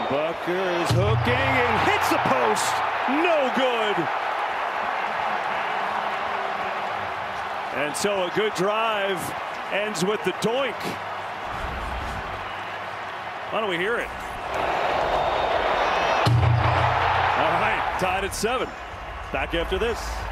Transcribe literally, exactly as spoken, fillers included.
Butker is hooking and hits the post. No good. And so a good drive ends with the doink. Why don't we hear it? All right, tied at seven. Back after this.